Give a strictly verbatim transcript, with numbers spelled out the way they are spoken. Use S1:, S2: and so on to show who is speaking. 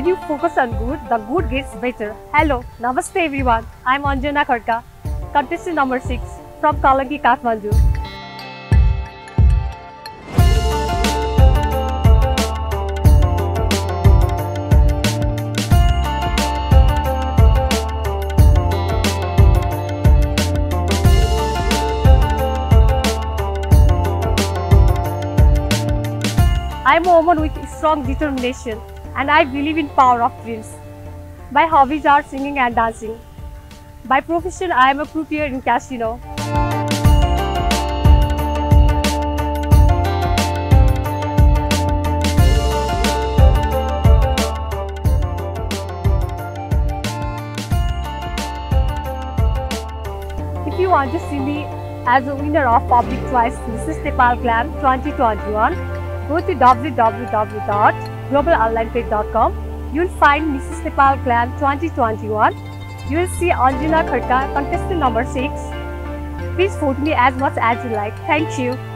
S1: When you focus on good, the good gets better. Hello, Namaste everyone. I'm Anjana Kharka, contestant number six from Kalanki, Kathmandu. I'm a woman with strong determination and I believe in power of dreams. My hobbies are singing and dancing. By profession, I am a croupier in casino. If you want to see me as a winner of Public Choice Missus Nepal Glam twenty twenty-one, go to w w w dot global online play dot com. You will find Missus Nepal Glam twenty twenty-one. You will see Anjana Kharka, contestant number six. Please vote me as much as you like. Thank you.